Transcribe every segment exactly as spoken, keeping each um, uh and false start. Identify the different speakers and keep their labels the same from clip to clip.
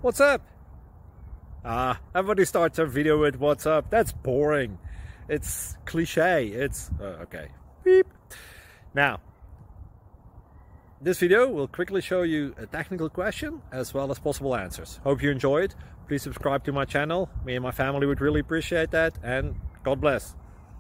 Speaker 1: What's up? Ah, everybody starts their video with what's up. That's boring. It's cliche. It's uh, okay. Beep. Now, this video will quickly show you a technical question as well as possible answers. Hope you enjoyed. Please subscribe to my channel. Me and my family would really appreciate that, and God bless.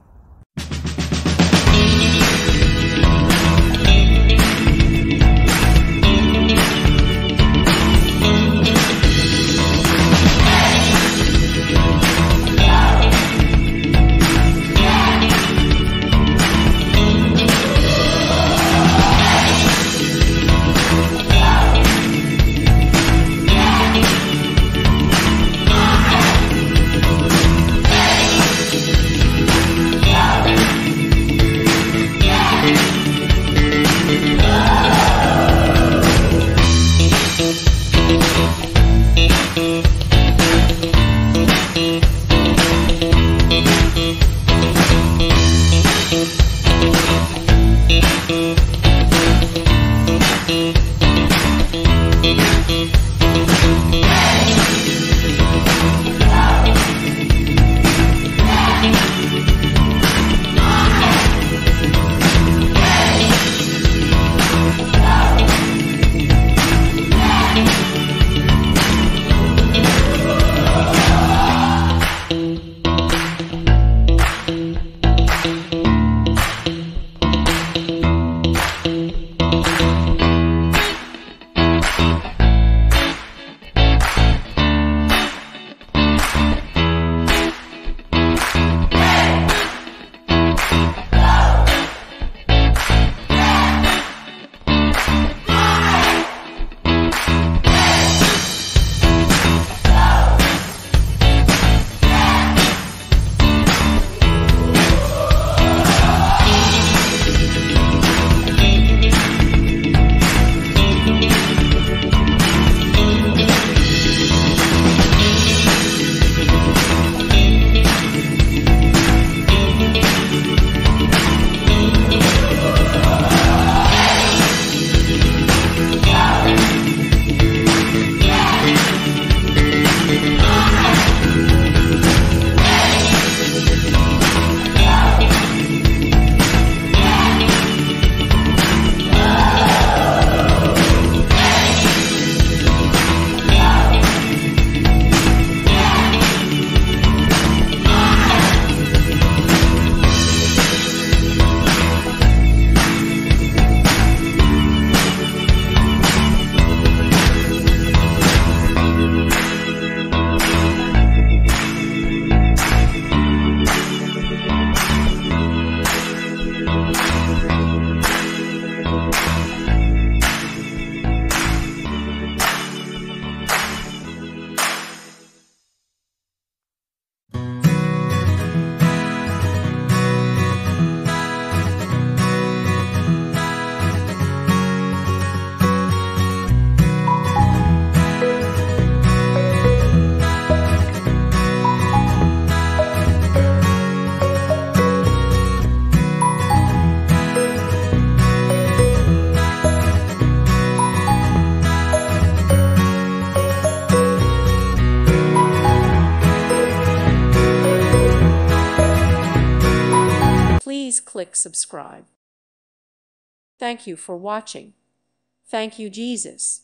Speaker 2: Please click subscribe. Thank you for watching. Thank you, Jesus.